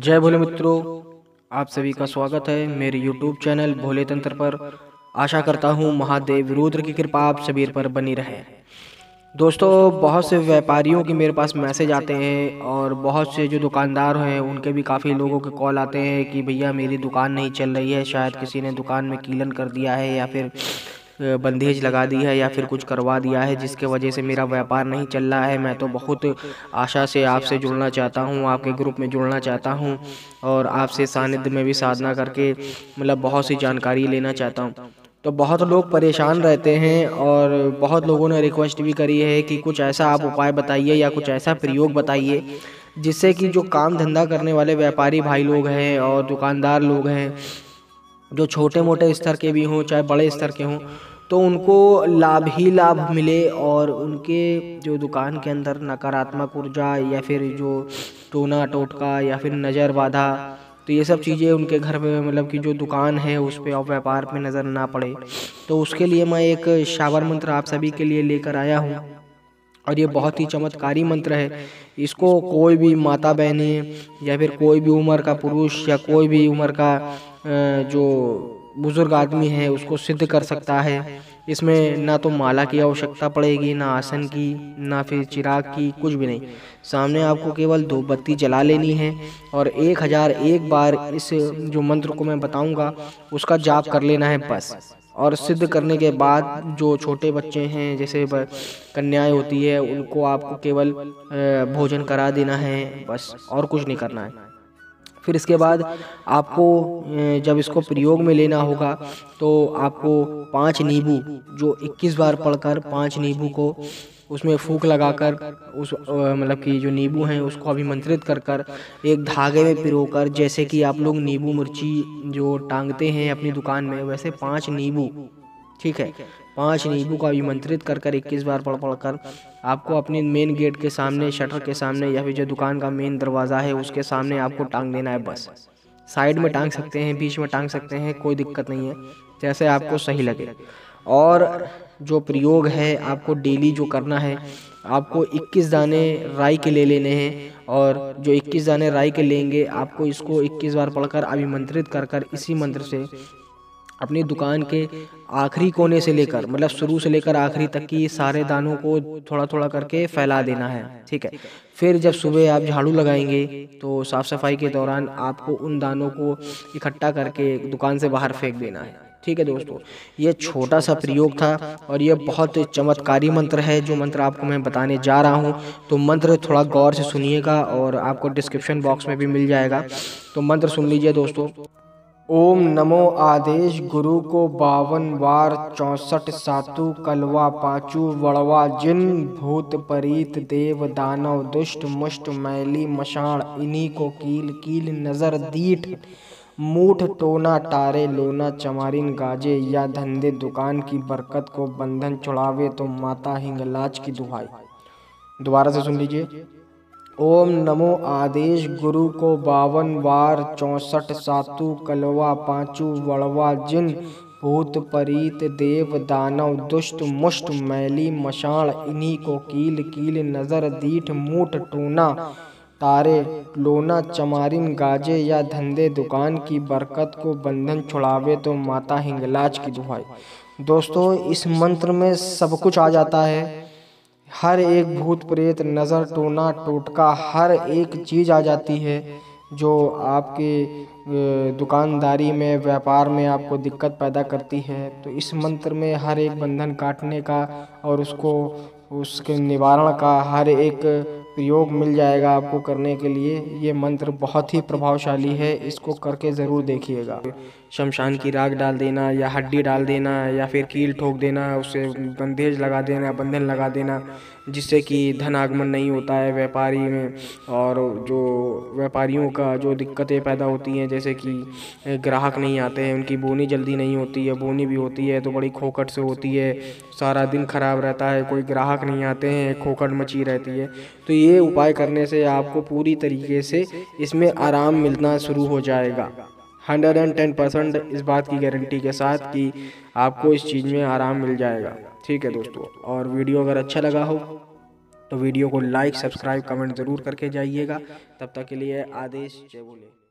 जय भोले मित्रों, आप सभी का स्वागत है मेरे YouTube चैनल भोले तंत्र पर। आशा करता हूँ महादेव रुद्र की कृपा आप सभी पर बनी रहे। दोस्तों, बहुत से व्यापारियों के मेरे पास मैसेज आते हैं और बहुत से जो दुकानदार हैं उनके भी काफ़ी लोगों के कॉल आते हैं कि भैया मेरी दुकान नहीं चल रही है, शायद किसी ने दुकान में कीलन कर दिया है या फिर बंदेज लगा दी है या फिर कुछ करवा दिया है जिसके वजह से मेरा व्यापार नहीं चल रहा है। मैं तो बहुत आशा से आपसे जुड़ना चाहता हूँ, आपके ग्रुप में जुड़ना चाहता हूँ और आपसे सानिध्य में भी साधना करके बहुत सी जानकारी लेना चाहता हूँ। तो बहुत लोग परेशान रहते हैं और बहुत लोगों ने रिक्वेस्ट भी करी है कि कुछ ऐसा आप उपाय बताइए या कुछ ऐसा प्रयोग बताइए जिससे कि जो काम धंधा करने वाले व्यापारी भाई लोग हैं और दुकानदार लोग हैं, जो छोटे मोटे स्तर के भी हों चाहे बड़े स्तर के हों, तो उनको लाभ ही लाभ मिले और उनके जो दुकान के अंदर नकारात्मक ऊर्जा या फिर जो टोना टोटका या फिर नज़र बाधा, तो ये सब चीज़ें उनके घर में कि जो दुकान है उस पर और व्यापार पे नज़र ना पड़े। तो उसके लिए मैं एक शावर मंत्र आप सभी के लिए लेकर आया हूँ और ये बहुत ही चमत्कारी मंत्र है। इसको कोई भी माता बहनें या फिर कोई भी उम्र का पुरुष या कोई भी उम्र का जो बुजुर्ग आदमी है उसको सिद्ध कर सकता है। इसमें ना तो माला की आवश्यकता पड़ेगी, ना आसन की, ना फिर चिराग की, कुछ भी नहीं। सामने आपको केवल 2 बत्ती जला लेनी है और 1001 बार इस जो मंत्र को मैं बताऊंगा उसका जाप कर लेना है बस। और सिद्ध करने के बाद जो छोटे बच्चे हैं जैसे कन्याएं होती है उनको आपको केवल भोजन करा देना है बस, और कुछ नहीं करना है। फिर इसके बाद आपको जब इसको प्रयोग में लेना होगा तो आपको 5 नींबू जो 21 बार पढ़कर 5 नींबू को उसमें फूंक लगाकर उस कि जो नींबू हैं उसको अभिमंत्रित कर कर एक धागे में पिरोकर, जैसे कि आप लोग नींबू मिर्ची जो टांगते हैं अपनी दुकान में वैसे 5 नींबू, ठीक है, 5 नींबू को अभिमंत्रित कर कर 21 बार पढ़ कर आपको अपनी मेन गेट के सामने, शटर के सामने या फिर जो दुकान का मेन दरवाज़ा है उसके सामने आपको टांग देना है बस। साइड में टांग सकते हैं, बीच में टांग सकते हैं, कोई दिक्कत नहीं है, जैसे आपको सही लगे। और जो प्रयोग है आपको डेली जो करना है, आपको 21 दाने राई के ले लेने हैं और जो 21 दाने राई के लेंगे आपको इसको 21 बार पढ़कर अभिमंत्रित कर कर इसी मंत्र से अपनी दुकान के आखिरी कोने से लेकर शुरू से लेकर आखिरी तक की सारे दानों को थोड़ा थोड़ा करके फैला देना है, ठीक है। फिर जब सुबह आप झाड़ू लगाएंगे तो साफ सफाई के दौरान आपको उन दानों को इकट्ठा करके दुकान से बाहर फेंक देना है, ठीक है दोस्तों। ये छोटा सा प्रयोग था और ये बहुत चमत्कारी मंत्र है जो मंत्र आपको मैं बताने जा रहा हूँ। तो मंत्र थोड़ा गौर से सुनिएगा और आपको डिस्क्रिप्शन बॉक्स में भी मिल जाएगा, तो मंत्र सुन लीजिए दोस्तों। ओम नमो आदेश गुरु को 52 बार 64 सातु कलवा पांचू वड़वा जिन भूत परीत देव दानव दुष्ट मुष्ट मैली मशाण इन्हीं को कील कील नजर दीठ मूठ टोना टारे लोना चमारिन गाजे या धंधे दुकान की बरकत को बंधन छुड़ावे तो माता हिंगलाज की दुहाई। दोबारा से सुन लीजिए। ओम नमो आदेश गुरु को 52 बार 64 सातु कलवा पांचू वड़वा जिन भूत परीत देव दानव दुष्ट मुष्ट मैली मशाण इन्हीं को कील कील नजर दीठ मूठ टूना तारे लोना चमारिन गाजे या धंधे दुकान की बरकत को बंधन छुड़ावे तो माता हिंगलाज की दुहाई। दोस्तों, इस मंत्र में सब कुछ आ जाता है, हर एक भूत प्रेत नज़र टोना टोटका हर एक चीज़ आ जाती है जो आपके दुकानदारी में व्यापार में आपको दिक्कत पैदा करती है। तो इस मंत्र में हर एक बंधन काटने का और उसके निवारण का हर एक प्रयोग मिल जाएगा आपको करने के लिए। ये मंत्र बहुत ही प्रभावशाली है, इसको करके ज़रूर देखिएगा। शमशान की राख डाल देना या हड्डी डाल देना या फिर कील ठोक देना, उससे बंदेज लगा देना, बंधन लगा देना, जिससे कि धन आगमन नहीं होता है व्यापारी में और जो व्यापारियों का जो दिक्कतें पैदा होती हैं जैसे कि ग्राहक नहीं आते हैं, उनकी बोनी जल्दी नहीं होती है, बोनी भी होती है तो बड़ी खोखट से होती है, सारा दिन खराब रहता है, कोई ग्राहक नहीं आते हैं, खोखट मची रहती है। तो ये उपाय करने से आपको पूरी तरीके से इसमें आराम मिलना शुरू हो जाएगा। 110% इस बात की गारंटी के साथ कि आपको इस चीज़ में आराम मिल जाएगा, ठीक है दोस्तों। और वीडियो अगर अच्छा लगा हो तो वीडियो को लाइक, सब्सक्राइब, कमेंट ज़रूर करके जाइएगा। तब तक के लिए आदेश, जय भोले।